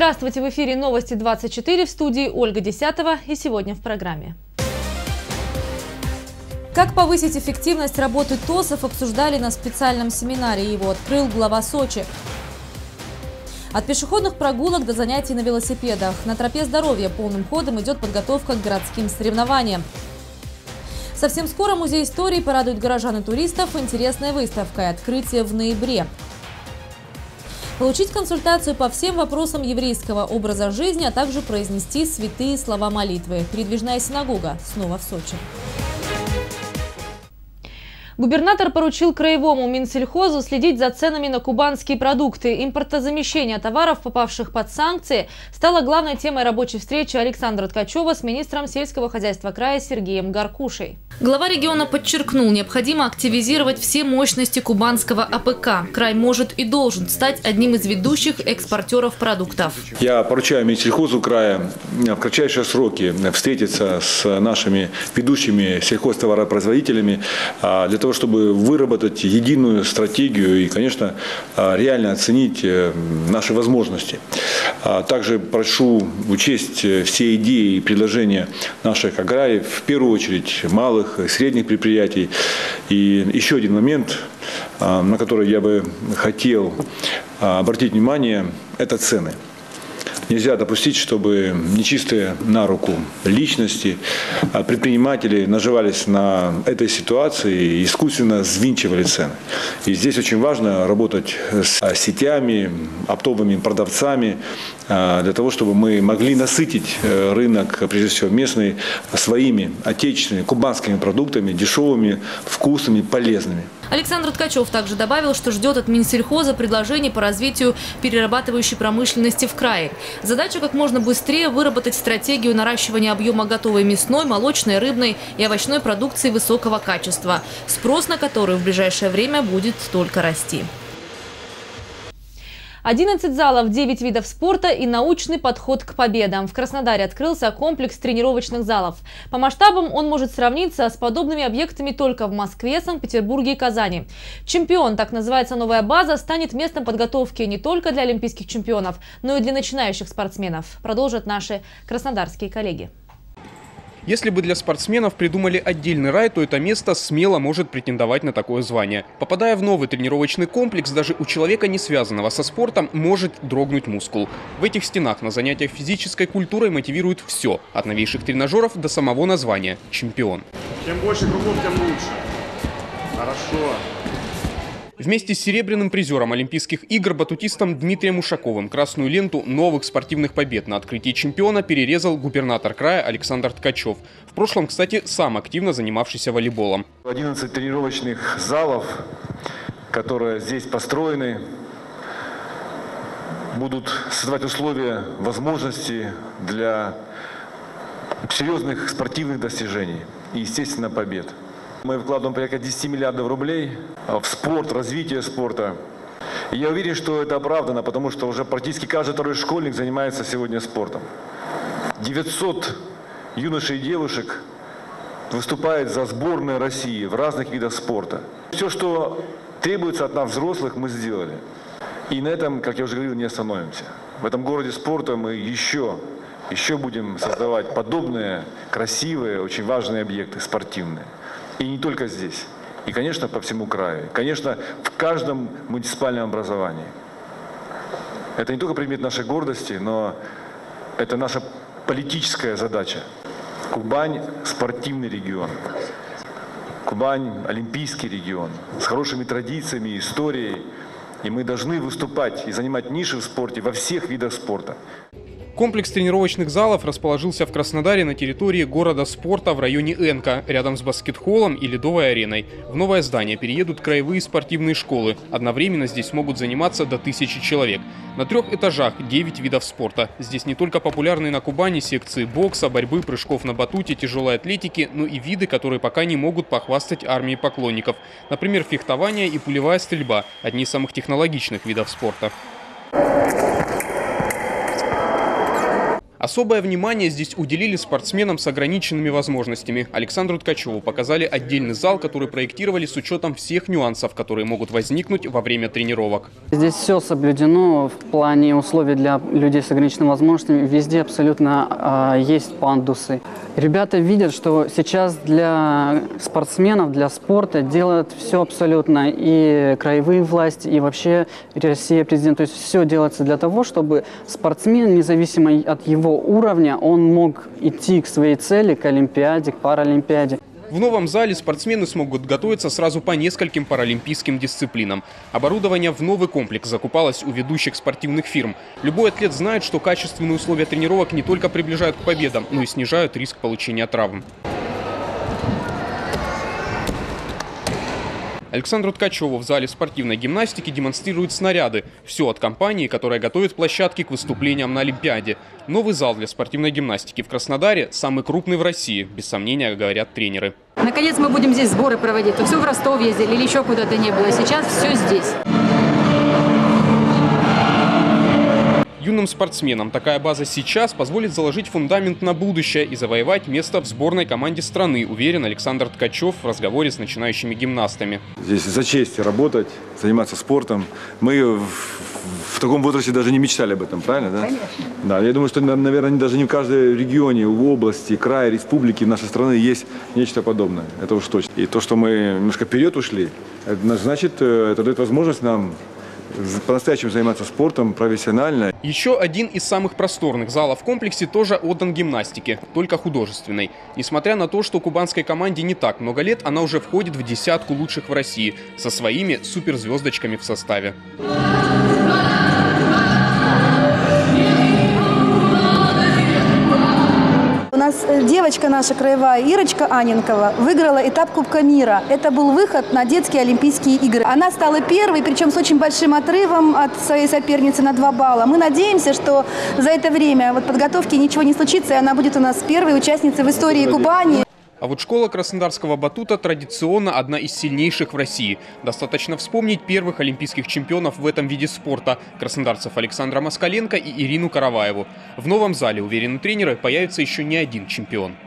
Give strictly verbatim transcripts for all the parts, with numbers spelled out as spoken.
Здравствуйте! В эфире новости двадцать четыре, в студии Ольга Десятова, и сегодня в программе. Как повысить эффективность работы ТОСов, обсуждали на специальном семинаре. Его открыл глава Сочи. От пешеходных прогулок до занятий на велосипедах. На тропе здоровья полным ходом идет подготовка к городским соревнованиям. Совсем скоро музей истории порадует горожан и туристов интересной выставкой. Открытие в ноябре. Получить консультацию по всем вопросам еврейского образа жизни, а также произнести святые слова молитвы. Передвижная синагога снова в Сочи. Губернатор поручил краевому Минсельхозу следить за ценами на кубанские продукты. Импортозамещение товаров, попавших под санкции, стало главной темой рабочей встречи Александра Ткачева с министром сельского хозяйства края Сергеем Гаркушей. Глава региона подчеркнул, необходимо активизировать все мощности кубанского АПК. Край может и должен стать одним из ведущих экспортеров продуктов. Я поручаю Минсельхозу края в кратчайшие сроки встретиться с нашими ведущими сельхозтоваропроизводителями для того, чтобы выработать единую стратегию и, конечно, реально оценить наши возможности. Также прошу учесть все идеи и предложения наших аграриев, в первую очередь малых и средних предприятий. И еще один момент, на который я бы хотел обратить внимание, это цены. Нельзя допустить, чтобы нечистые на руку личности, предприниматели наживались на этой ситуации и искусственно взвинчивали цены. И здесь очень важно работать с сетями, оптовыми продавцами, для того, чтобы мы могли насытить рынок, прежде всего местный, своими отечественными кубанскими продуктами, дешевыми, вкусными, полезными. Александр Ткачев также добавил, что ждет от Минсельхоза предложений по развитию перерабатывающей промышленности в крае. Задача как можно быстрее выработать стратегию наращивания объема готовой мясной, молочной, рыбной и овощной продукции высокого качества, спрос на которую в ближайшее время будет только расти. одиннадцать залов, девять видов спорта и научный подход к победам. В Краснодаре открылся комплекс тренировочных залов. По масштабам он может сравниться с подобными объектами только в Москве, Санкт-Петербурге и Казани. «Чемпион», так называется новая база, станет местом подготовки не только для олимпийских чемпионов, но и для начинающих спортсменов. Продолжат наши краснодарские коллеги. Если бы для спортсменов придумали отдельный рай, то это место смело может претендовать на такое звание. Попадая в новый тренировочный комплекс, даже у человека, не связанного со спортом, может дрогнуть мускул. В этих стенах на занятиях физической культурой мотивирует все, от новейших тренажеров до самого названия «Чемпион». Чем больше кругов, тем лучше. Хорошо. Вместе с серебряным призером Олимпийских игр батутистом Дмитрием Ушаковым красную ленту новых спортивных побед на открытии чемпиона перерезал губернатор края Александр Ткачев. В прошлом, кстати, сам активно занимавшийся волейболом. одиннадцать тренировочных залов, которые здесь построены, будут создавать условия, возможности для серьезных спортивных достижений и, естественно, побед. Мы вкладываем порядка десяти миллиардов рублей в спорт, развитие спорта. И я уверен, что это оправдано, потому что уже практически каждый второй школьник занимается сегодня спортом. девятьсот юношей и девушек выступает за сборную России в разных видах спорта. Все, что требуется от нас, взрослых, мы сделали. И на этом, как я уже говорил, не остановимся. В этом городе спорта мы еще, еще будем создавать подобные красивые, очень важные объекты спортивные. И не только здесь. И, конечно, по всему краю. Конечно, в каждом муниципальном образовании. Это не только предмет нашей гордости, но это наша политическая задача. Кубань – спортивный регион. Кубань – олимпийский регион. С хорошими традициями, историей. И мы должны выступать и занимать ниши в спорте во всех видах спорта. Комплекс тренировочных залов расположился в Краснодаре на территории города спорта в районе Энка, рядом с баскет-холлом и ледовой ареной. В новое здание переедут краевые спортивные школы. Одновременно здесь могут заниматься до тысячи человек. На трех этажах девять видов спорта. Здесь не только популярные на Кубани секции бокса, борьбы, прыжков на батуте, тяжелой атлетики, но и виды, которые пока не могут похвастать армии поклонников. Например, фехтование и пулевая стрельба – одни из самых технологичных видов спорта. Особое внимание здесь уделили спортсменам с ограниченными возможностями. Александру Ткачеву показали отдельный зал, который проектировали с учетом всех нюансов, которые могут возникнуть во время тренировок. Здесь все соблюдено в плане условий для людей с ограниченными возможностями. Везде абсолютно э, есть пандусы. Ребята видят, что сейчас для спортсменов, для спорта делают все абсолютно. И краевые власти, и вообще Россия, президент. То есть все делается для того, чтобы спортсмен, независимо от его уровня, он мог идти к своей цели, к Олимпиаде, к Паралимпиаде. В новом зале спортсмены смогут готовиться сразу по нескольким паралимпийским дисциплинам. Оборудование в новый комплекс закупалось у ведущих спортивных фирм. Любой атлет знает, что качественные условия тренировок не только приближают к победам, но и снижают риск получения травм. Александру Ткачеву в зале спортивной гимнастики демонстрируют снаряды. Все от компании, которая готовит площадки к выступлениям на Олимпиаде. Новый зал для спортивной гимнастики в Краснодаре самый крупный в России, без сомнения, говорят тренеры. Наконец мы будем здесь сборы проводить. То все в Ростов ездили или еще куда-то не было. Сейчас все здесь. Юным спортсменам такая база сейчас позволит заложить фундамент на будущее и завоевать место в сборной команде страны, уверен Александр Ткачев в разговоре с начинающими гимнастами. Здесь за честь работать, заниматься спортом. Мы в, в таком возрасте даже не мечтали об этом, правильно? Да? Конечно. Да, я думаю, что, наверное, даже не в каждой регионе, в области, крае, республике нашей страны есть нечто подобное. Это уж точно. И то, что мы немножко вперед ушли, это значит, это дает возможность нам по-настоящему заниматься спортом профессионально. Еще один из самых просторных залов в комплексе тоже отдан гимнастике, только художественной. Несмотря на то, что кубанской команде не так много лет, она уже входит в десятку лучших в России со своими суперзвездочками в составе. У нас девочка наша краевая, Ирочка Аненкова, выиграла этап Кубка мира. Это был выход на детские Олимпийские игры. Она стала первой, причем с очень большим отрывом от своей соперницы на два балла. Мы надеемся, что за это время вот подготовки ничего не случится, и она будет у нас первой участницей в истории Кубани. А вот школа краснодарского батута традиционно одна из сильнейших в России. Достаточно вспомнить первых олимпийских чемпионов в этом виде спорта – краснодарцев Александра Москаленко и Ирину Караваеву. В новом зале, уверены тренеры, появится еще не один чемпион.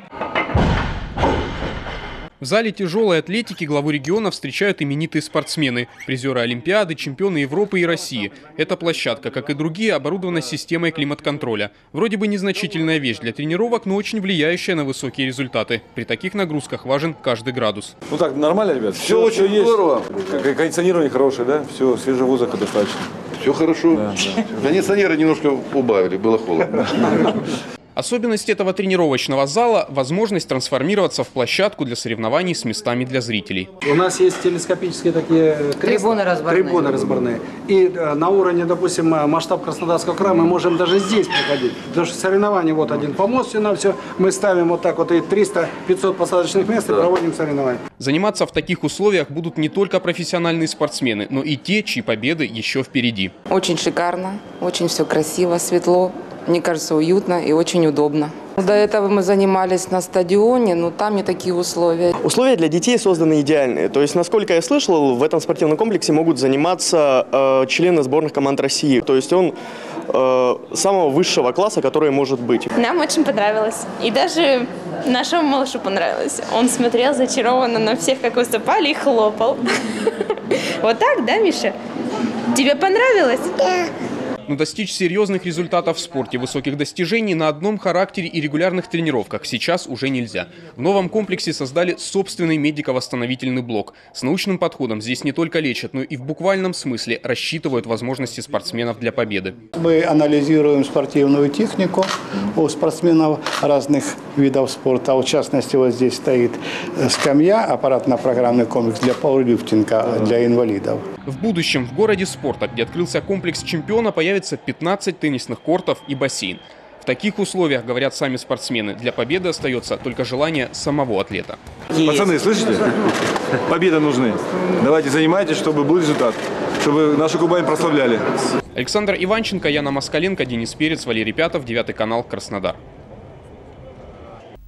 В зале тяжелой атлетики главу региона встречают именитые спортсмены, призеры Олимпиады, чемпионы Европы и России. Эта площадка, как и другие, оборудована системой климат-контроля. Вроде бы незначительная вещь для тренировок, но очень влияющая на высокие результаты. При таких нагрузках важен каждый градус. Ну так, нормально, ребят? Все, все очень есть. Здорово. Кондиционирование хорошее, да? Все, свежего воздуха достаточно. Все хорошо. Да, да. Кондиционеры немножко убавили, было холодно. Особенность этого тренировочного зала – возможность трансформироваться в площадку для соревнований с местами для зрителей. У нас есть телескопические такие кресла, трибуны разборные. Трибуны разборные. И на уровне, допустим, масштаб Краснодарского края мы можем даже здесь проходить. Потому что соревнования, вот один помост, все на все. Мы ставим вот так вот и триста-пятьсот посадочных мест и проводим соревнования. Заниматься в таких условиях будут не только профессиональные спортсмены, но и те, чьи победы еще впереди. Очень шикарно, очень все красиво, светло. Мне кажется, уютно и очень удобно. До этого мы занимались на стадионе, но там не такие условия. Условия для детей созданы идеальные. То есть, насколько я слышал, в этом спортивном комплексе могут заниматься э, члены сборных команд России. То есть он э, самого высшего класса, который может быть. Нам очень понравилось. И даже нашему малышу понравилось. Он смотрел зачарованно на всех, как выступали, и хлопал. Вот так, да, Миша? Тебе понравилось? Да. Но достичь серьезных результатов в спорте, высоких достижений на одном характере и регулярных тренировках сейчас уже нельзя. В новом комплексе создали собственный медико-восстановительный блок. С научным подходом здесь не только лечат, но и в буквальном смысле рассчитывают возможности спортсменов для победы. Мы анализируем спортивную технику у спортсменов разных видов спорта. В частности, вот здесь стоит скамья, аппаратно-программный комплекс для пауэрлифтинга для инвалидов. В будущем в городе спорта, где открылся комплекс чемпиона, появится пятнадцать теннисных кортов и бассейн. В таких условиях, говорят сами спортсмены, для победы остается только желание самого атлета. Пацаны, слышите? Победа нужны. Давайте занимайтесь, чтобы был результат, чтобы нашу Кубань прославляли. Александр Иванченко, Яна Москаленко, Денис Перец, Валерий Пятов, девятый канал, Краснодар.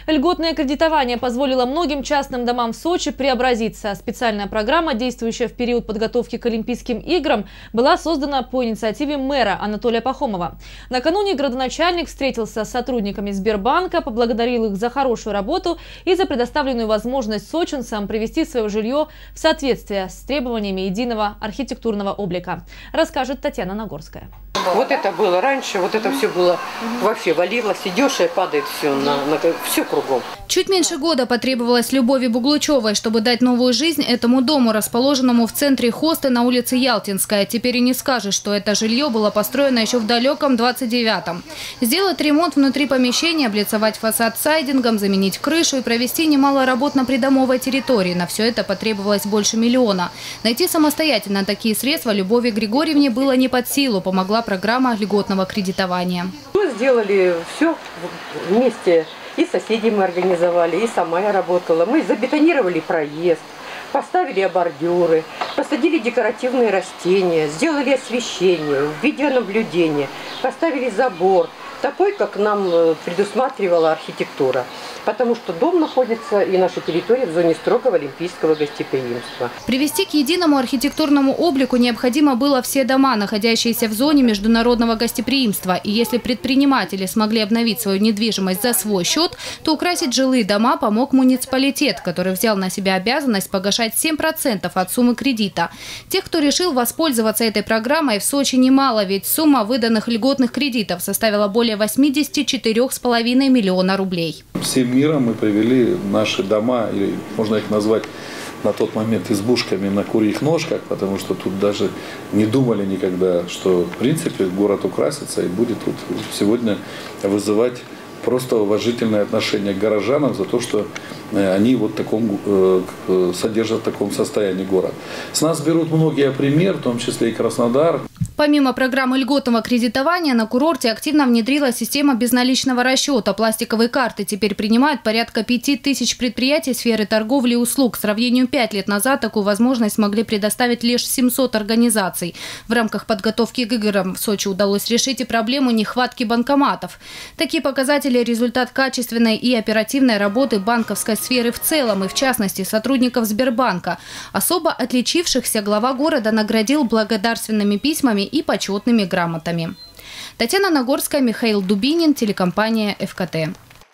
Льготное кредитование позволило многим частным домам в Сочи преобразиться. Специальная программа, действующая в период подготовки к Олимпийским играм, была создана по инициативе мэра Анатолия Пахомова. Накануне градоначальник встретился с сотрудниками Сбербанка, поблагодарил их за хорошую работу и за предоставленную возможность сочинцам привести свое жилье в соответствие с требованиями единого архитектурного облика, расскажет Татьяна Нагорская. Вот это было раньше, вот это все было вообще валилось, идешь и падает все, на, на, все кругом. Чуть меньше года потребовалось Любови Буглучевой, чтобы дать новую жизнь этому дому, расположенному в центре Хосты на улице Ялтинская. Теперь и не скажешь, что это жилье было построено еще в далеком двадцать девятом. Сделать ремонт внутри помещения, облицевать фасад сайдингом, заменить крышу и провести немало работ на придомовой территории. На все это потребовалось больше миллиона. Найти самостоятельно такие средства Любови Григорьевне было не под силу, помогла программа льготного кредитования. Мы сделали все вместе. И соседей мы организовали, и сама я работала. Мы забетонировали проезд, поставили бордюры, посадили декоративные растения, сделали освещение, видеонаблюдение, поставили забор, такой, как нам предусматривала архитектура. Потому что дом находится и наша территория в зоне строгого олимпийского гостеприимства. Привести к единому архитектурному облику необходимо было все дома, находящиеся в зоне международного гостеприимства. И если предприниматели смогли обновить свою недвижимость за свой счет, то украсить жилые дома помог муниципалитет, который взял на себя обязанность погашать семь процентов от суммы кредита. Тех, кто решил воспользоваться этой программой, в Сочи немало, ведь сумма выданных льготных кредитов составила более восьмидесяти четырёх с половиной миллиона рублей. Всем миром мы привели наши дома, или можно их назвать на тот момент избушками на курьих ножках, потому что тут даже не думали никогда, что в принципе город украсится и будет тут сегодня вызывать просто уважительное отношение к горожанам за то, что они вот таком, содержат в таком состоянии город. С нас берут многие пример, в том числе и Краснодар. Помимо программы льготного кредитования, на курорте активно внедрилась система безналичного расчета. Пластиковые карты теперь принимают порядка пяти тысяч предприятий сферы торговли и услуг. К сравнению пять лет назад такую возможность могли предоставить лишь семьсот организаций. В рамках подготовки к играм в Сочи удалось решить и проблему нехватки банкоматов. Такие показатели – результат качественной и оперативной работы банковской сферы в целом и, в частности, сотрудников Сбербанка. Особо отличившихся глава города наградил благодарственными письмами и почетными грамотами. Татьяна Нагорская, Михаил Дубинин, телекомпания эф ка тэ.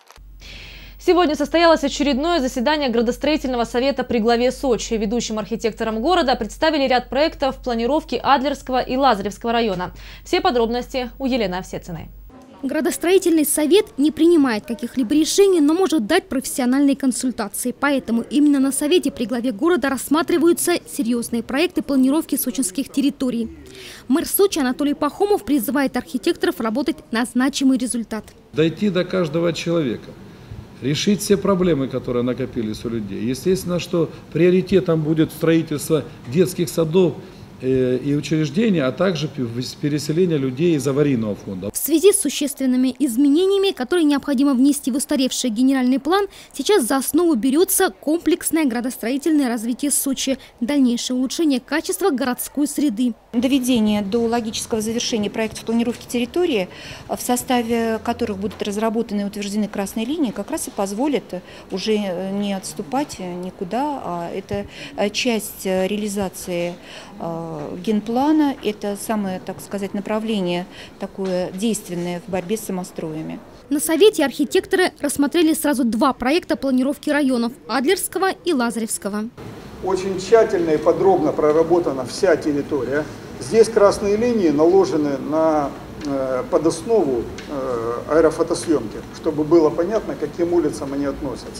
Сегодня состоялось очередное заседание градостроительного совета при главе Сочи. Ведущим архитекторам города представили ряд проектов планировки Адлерского и Лазаревского района. Все подробности у Елены Овсециной. Градостроительный совет не принимает каких-либо решений, но может дать профессиональные консультации. Поэтому именно на совете при главе города рассматриваются серьезные проекты планировки сочинских территорий. Мэр Сочи Анатолий Пахомов призывает архитекторов работать на значимый результат. Дойти до каждого человека, решить все проблемы, которые накопились у людей. Естественно, что приоритетом будет строительство детских садов и учреждения, а также переселение людей из аварийного фонда. В связи с существенными изменениями, которые необходимо внести в устаревший генеральный план, сейчас за основу берется комплексное градостроительное развитие Сочи, дальнейшее улучшение качества городской среды. Доведение до логического завершения проектов планировки территории, в составе которых будут разработаны и утверждены красные линии, как раз и позволит уже не отступать никуда, а это часть реализации генплана, это самое, так сказать, направление такое действенное в борьбе с самостроями. На совете архитекторы рассмотрели сразу два проекта планировки районов – Адлерского и Лазаревского. Очень тщательно и подробно проработана вся территория. Здесь красные линии наложены на э, подоснову э, аэрофотосъемки, чтобы было понятно, к каким улицам они относятся.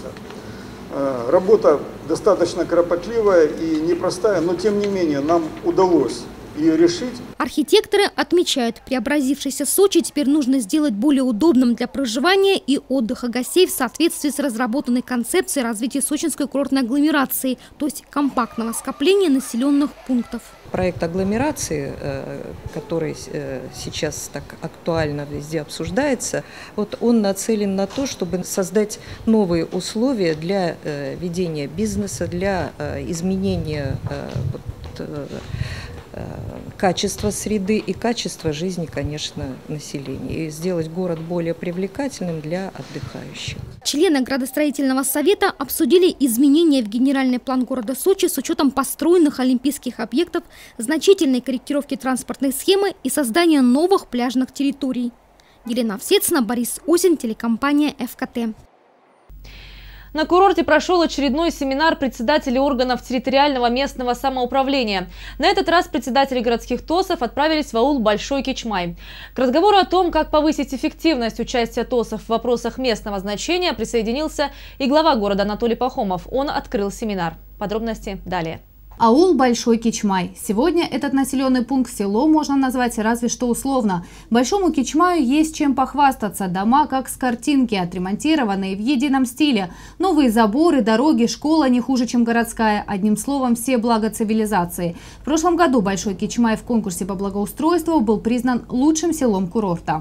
Э, работа достаточно кропотливая и непростая, но тем не менее нам удалось ее решить. Архитекторы отмечают, преобразившийся Сочи теперь нужно сделать более удобным для проживания и отдыха гостей в соответствии с разработанной концепцией развития сочинской курортной агломерации, то есть компактного скопления населенных пунктов. Проект агломерации, который сейчас так актуально везде обсуждается, вот он нацелен на то, чтобы создать новые условия для ведения бизнеса, для изменения вот, качество среды и качество жизни, конечно, населения. И сделать город более привлекательным для отдыхающих. Члены градостроительного совета обсудили изменения в генеральный план города Сочи с учетом построенных олимпийских объектов, значительной корректировки транспортной схемы и создания новых пляжных территорий. Елена Овсецина, Борис Осин, телекомпания эф ка тэ. На курорте прошел очередной семинар председателей органов территориального местного самоуправления. На этот раз председатели городских ТОСов отправились в аул Большой Кичмай. К разговору о том, как повысить эффективность участия ТОСов в вопросах местного значения, присоединился и глава города Анатолий Пахомов. Он открыл семинар. Подробности далее. Аул Большой Кичмай. Сегодня этот населенный пункт село можно назвать разве что условно. Большому Кичмаю есть чем похвастаться. Дома как с картинки, отремонтированные в едином стиле. Новые заборы, дороги, школа не хуже, чем городская. Одним словом, все блага цивилизации. В прошлом году Большой Кичмай в конкурсе по благоустройству был признан лучшим селом курорта.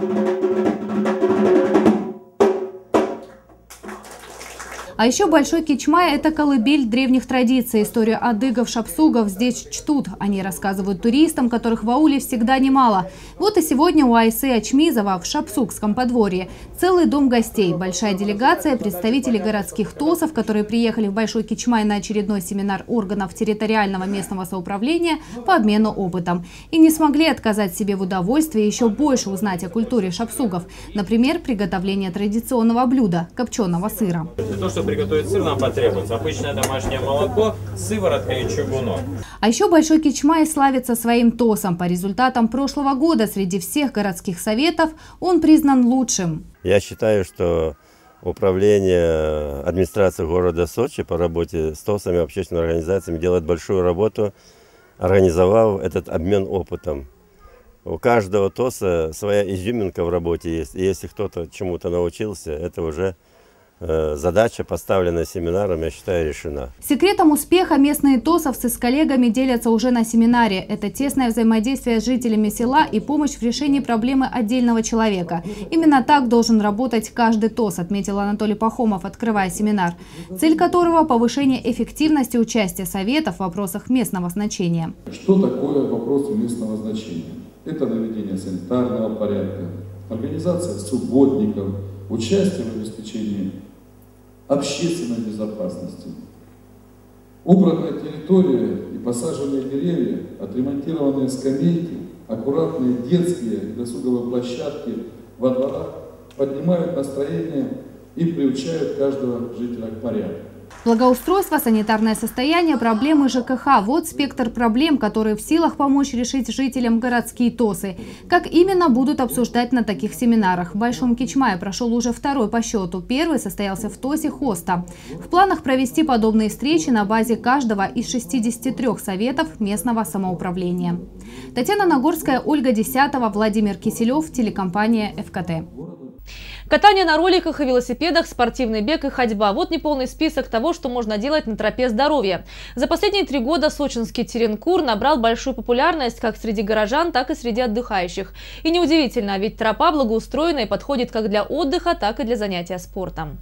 А еще Большой Кичмай – это колыбель древних традиций. Историю адыгов, шапсугов здесь чтут. Они рассказывают туристам, которых в ауле всегда немало. Вот и сегодня у Айсы Ачмизова в Шапсугском подворье целый дом гостей. Большая делегация представителей городских ТОСов, которые приехали в Большой Кичмай на очередной семинар органов территориального местного самоуправления по обмену опытом. И не смогли отказать себе в удовольствии еще больше узнать о культуре шапсугов. Например, приготовление традиционного блюда – копченого сыра. Приготовить сыр нам потребуется обычное домашнее молоко, сыворотка и чугунок. А еще Большой Кичмай славится своим ТОСом. По результатам прошлого года среди всех городских советов он признан лучшим. Я считаю, что управление администрации города Сочи по работе с ТОСами, общественными организациями делает большую работу, организовав этот обмен опытом. У каждого ТОСа своя изюминка в работе есть. И если кто-то чему-то научился, это уже задача, поставленная семинаром, я считаю, решена. Секретом успеха местные ТОСовцы с коллегами делятся уже на семинаре. Это тесное взаимодействие с жителями села и помощь в решении проблемы отдельного человека. Именно так должен работать каждый ТОС, отметил Анатолий Пахомов, открывая семинар, цель которого – повышение эффективности участия советов в вопросах местного значения. Что такое вопросы местного значения? Это наведение санитарного порядка, организация субботников, участие в обеспечении общественной безопасности. Убранная территория и посаженные деревья, отремонтированные скамейки, аккуратные детские и досуговые площадки во дворах поднимают настроение и приучают каждого жителя к порядку. Благоустройство, санитарное состояние, проблемы ЖКХ – вот спектр проблем, которые в силах помочь решить жителям городские ТОСы. Как именно, будут обсуждать на таких семинарах. В Большом Кичмае прошел уже второй по счету. Первый состоялся в ТОСе Хоста. В планах провести подобные встречи на базе каждого из шестидесяти трёх советов местного самоуправления. Татьяна Нагорская, Ольга Десятова, Владимир Киселев, телекомпания эф ка тэ. Катание на роликах и велосипедах, спортивный бег и ходьба – вот неполный список того, что можно делать на тропе здоровья. За последние три года сочинский Теренкур набрал большую популярность как среди горожан, так и среди отдыхающих. И неудивительно, ведь тропа благоустроена и подходит как для отдыха, так и для занятия спортом.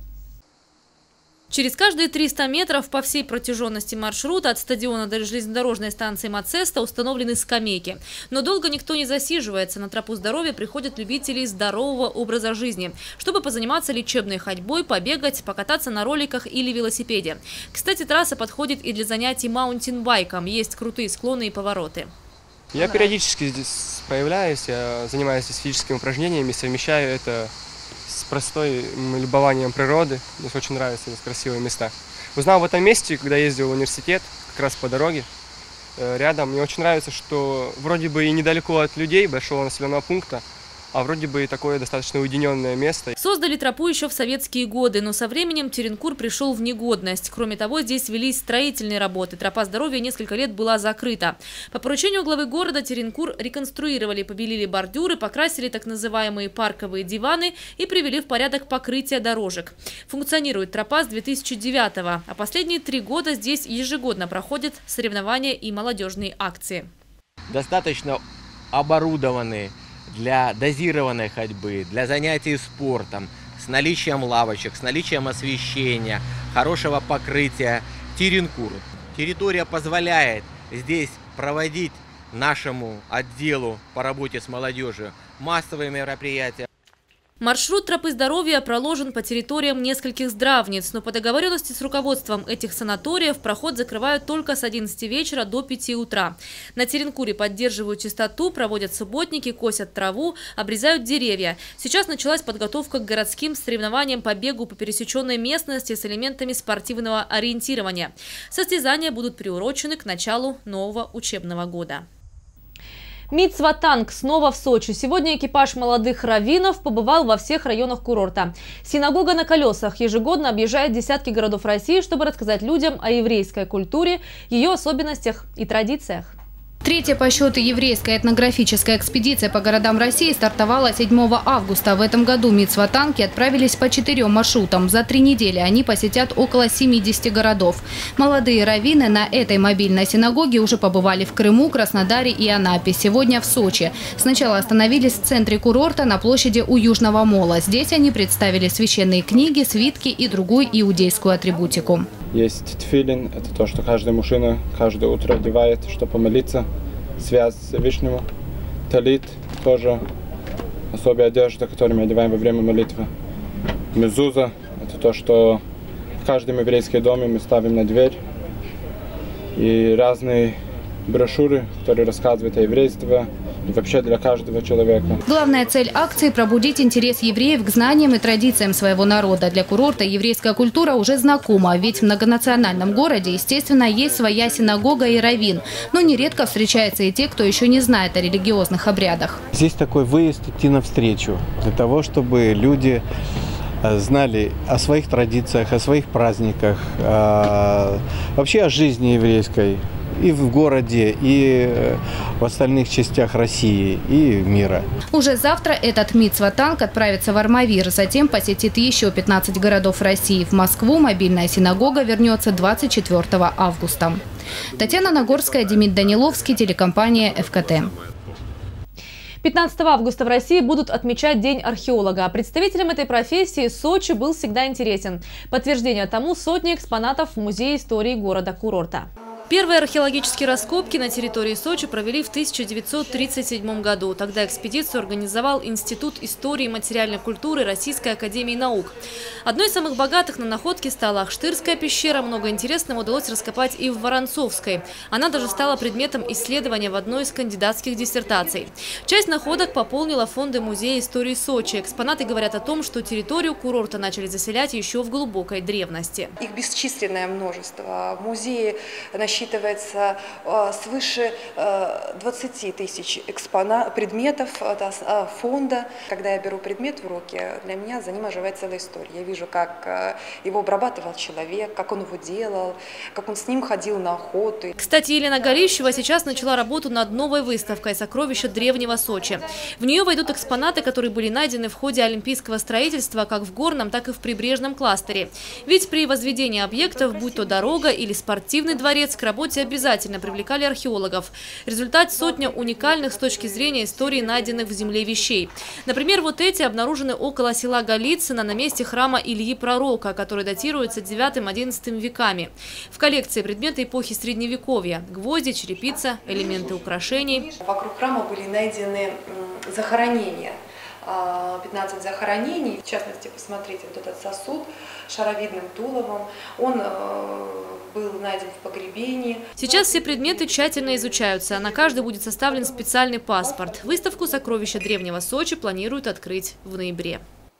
Через каждые триста метров по всей протяженности маршрута от стадиона до железнодорожной станции Мацеста установлены скамейки. Но долго никто не засиживается. На тропу здоровья приходят любители здорового образа жизни, чтобы позаниматься лечебной ходьбой, побегать, покататься на роликах или велосипеде. Кстати, трасса подходит и для занятий маунтинбайком. Есть крутые склоны и повороты. Я периодически здесь появляюсь, я занимаюсь здесь физическими упражнениями, совмещаю это с простой любованием природы. Мне очень нравятся здесь красивые места. Узнал в этом месте, когда ездил в университет, как раз по дороге рядом. Мне очень нравится, что вроде бы и недалеко от людей, большого населенного пункта, а вроде бы и такое достаточно уединенное место. Создали тропу еще в советские годы, но со временем Теренкур пришел в негодность. Кроме того, здесь велись строительные работы. Тропа здоровья несколько лет была закрыта. По поручению главы города Теренкур реконструировали, побелили бордюры, покрасили так называемые парковые диваны и привели в порядок покрытие дорожек. Функционирует тропа с две тысячи девятого, а последние три года здесь ежегодно проходят соревнования и молодежные акции. Достаточно оборудованные для дозированной ходьбы, для занятий спортом, с наличием лавочек, с наличием освещения, хорошего покрытия Теренкур. Территория позволяет здесь проводить нашему отделу по работе с молодежью массовые мероприятия. Маршрут тропы здоровья проложен по территориям нескольких здравниц, но по договоренности с руководством этих санаториев проход закрывают только с одиннадцати вечера до пяти утра. На Теренкуре поддерживают чистоту, проводят субботники, косят траву, обрезают деревья. Сейчас началась подготовка к городским соревнованиям по бегу по пересеченной местности с элементами спортивного ориентирования. Состязания будут приурочены к началу нового учебного года. МИД «Ватанг» снова в Сочи. Сегодня экипаж молодых раввинов побывал во всех районах курорта. Синагога на колесах ежегодно объезжает десятки городов России, чтобы рассказать людям о еврейской культуре, ее особенностях и традициях. Третья по счету еврейская этнографическая экспедиция по городам России стартовала седьмого августа. В этом году МИД «Ватанги» отправились по четырем маршрутам. За три недели они посетят около семидесяти городов. Молодые раввины на этой мобильной синагоге уже побывали в Крыму, Краснодаре и Анапе. Сегодня в Сочи. Сначала остановились в центре курорта на площади у Южного мола. Здесь они представили священные книги, свитки и другую иудейскую атрибутику. Есть тфилин, это то, что каждый мужчина каждое утро одевает, чтобы помолиться, связь с Всевышним. Талит тоже особая одежда, которую мы одеваем во время молитвы. Мезуза, это то, что в каждом еврейском доме мы ставим на дверь. И разные брошюры, которые рассказывают о еврействе. И вообще для каждого человека. Главная цель акции – пробудить интерес евреев к знаниям и традициям своего народа. Для курорта еврейская культура уже знакома, ведь в многонациональном городе, естественно, есть своя синагога и раввин. Но нередко встречаются и те, кто еще не знает о религиозных обрядах. Здесь такой выезд идти навстречу, для того, чтобы люди знали о своих традициях, о своих праздниках, вообще о жизни еврейской. И в городе, и в остальных частях России и мира. Уже завтра этот МИД «Ватанг» отправится в Армавир. Затем посетит еще пятнадцать городов России. В Москву мобильная синагога вернется двадцать четвёртого августа. Татьяна Нагорская, Демид Даниловский, телекомпания эф ка тэ. пятнадцатого августа в России будут отмечать День археолога. Представителям этой профессии Сочи был всегда интересен. Подтверждение тому сотни экспонатов в Музее истории города-курорта. Первые археологические раскопки на территории Сочи провели в тысяча девятьсот тридцать седьмом году. Тогда экспедицию организовал Институт истории и материальной культуры Российской академии наук. Одной из самых богатых на находки стала Ахштырская пещера. Много интересного удалось раскопать и в Воронцовской. Она даже стала предметом исследования в одной из кандидатских диссертаций. Часть находок пополнила фонды Музея истории Сочи. Экспонаты говорят о том, что территорию курорта начали заселять еще в глубокой древности. Их бесчисленное множество. В музее насчитывается свыше двадцати тысяч экспонатов, предметов фонда. Когда я беру предмет в руки, для меня за ним оживает целая история. Я вижу, как его обрабатывал человек, как он его делал, как он с ним ходил на охоту. Кстати, Елена Горищева сейчас начала работу над новой выставкой «Сокровища древнего Сочи». В нее войдут экспонаты, которые были найдены в ходе олимпийского строительства как в горном, так и в прибрежном кластере. Ведь при возведении объектов, будь то дорога или спортивный дворец, к работе обязательно привлекали археологов. Результат – сотня уникальных с точки зрения истории найденных в земле вещей. Например, вот эти обнаружены около села Голицыно на месте храма Ильи Пророка, который датируется девятым-одиннадцатым веками. В коллекции предметы эпохи Средневековья – гвозди, черепица, элементы украшений. Вокруг храма были найдены захоронения. пятнадцать захоронений. В частности, посмотрите, вот этот сосуд с шаровидным туловом, он э, был найден в погребении. Сейчас все предметы тщательно изучаются. На каждый будет составлен специальный паспорт. Выставку «Сокровища древнего Сочи» планируют открыть в ноябре.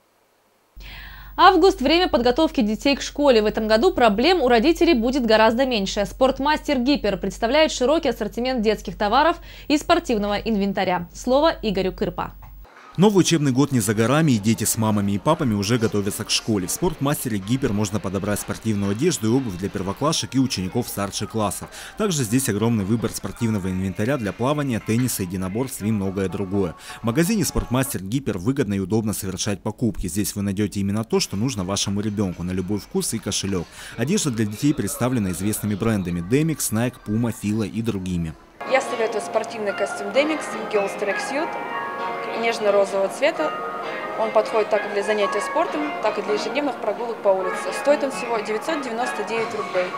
Август – время подготовки детей к школе. В этом году проблем у родителей будет гораздо меньше. Спортмастер «Гипер» представляет широкий ассортимент детских товаров и спортивного инвентаря. Слово Игорю Кырпа. Новый учебный год не за горами, и дети с мамами и папами уже готовятся к школе. В спортмастере «Гипер» можно подобрать спортивную одежду и обувь для первоклашек и учеников старших классов. Также здесь огромный выбор спортивного инвентаря для плавания, тенниса, единоборств и многое другое. В магазине «Спортмастер «Гипер» выгодно и удобно совершать покупки. Здесь вы найдете именно то, что нужно вашему ребенку, на любой вкус и кошелек. Одежда для детей представлена известными брендами Демикс, Nike, Puma, Fila и другими. Я советую спортивный костюм Демикс, Girls Tracksuit, нежно-розового цвета. Он подходит как и для занятия спортом, так и для ежедневных прогулок по улице. Стоит он всего девятьсот девяносто девять рублей.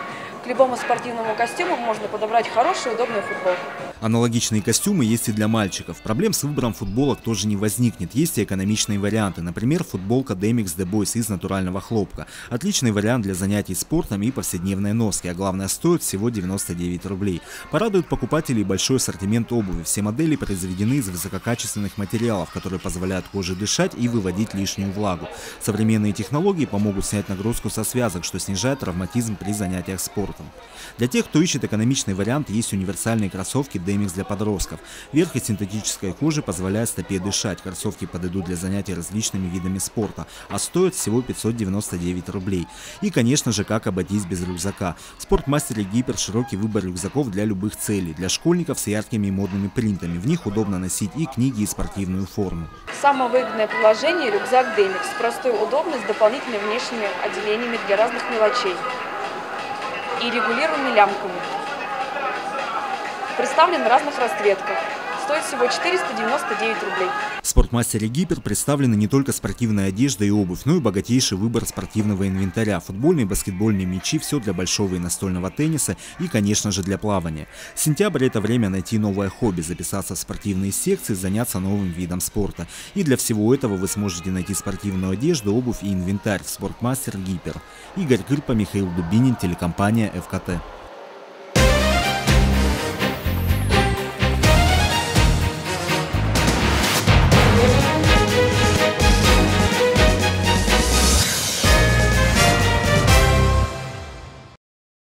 К любому спортивному костюму можно подобрать хорошую, удобную футболку. Аналогичные костюмы есть и для мальчиков. Проблем с выбором футболок тоже не возникнет. Есть и экономичные варианты. Например, футболка Demix The Boys из натурального хлопка. Отличный вариант для занятий спортом и повседневной носки. А главное, стоит всего девяносто девять рублей. Порадует покупателей большой ассортимент обуви. Все модели произведены из высококачественных материалов, которые позволяют коже дышать и выводить лишнюю влагу. Современные технологии помогут снять нагрузку со связок, что снижает травматизм при занятиях спортом. Для тех, кто ищет экономичный вариант, есть универсальные кроссовки Demix для подростков. Верх из синтетической кожи позволяет стопе дышать. Кроссовки подойдут для занятий различными видами спорта, а стоят всего пятьсот девяносто девять рублей. И, конечно же, как обойтись без рюкзака. В спортмастере Гипер широкий выбор рюкзаков для любых целей. Для школьников с яркими и модными принтами. В них удобно носить и книги, и спортивную форму. Самое выгодное предложение – рюкзак Demix. Простой, удобный, с дополнительными внешними отделениями для разных мелочей и регулируемыми лямками. Представлен в разных расцветках. Стоит всего четыреста девяносто девять рублей. В спортмастере Гипер представлены не только спортивная одежда и обувь, но и богатейший выбор спортивного инвентаря. Футбольные, баскетбольные мячи, все для большого и настольного тенниса и, конечно же, для плавания. Сентябрь – это время найти новое хобби, записаться в спортивные секции, заняться новым видом спорта. И для всего этого вы сможете найти спортивную одежду, обувь и инвентарь в спортмастер Гипер. Игорь Кырпа, Михаил Дубинин, телекомпания эф ка тэ.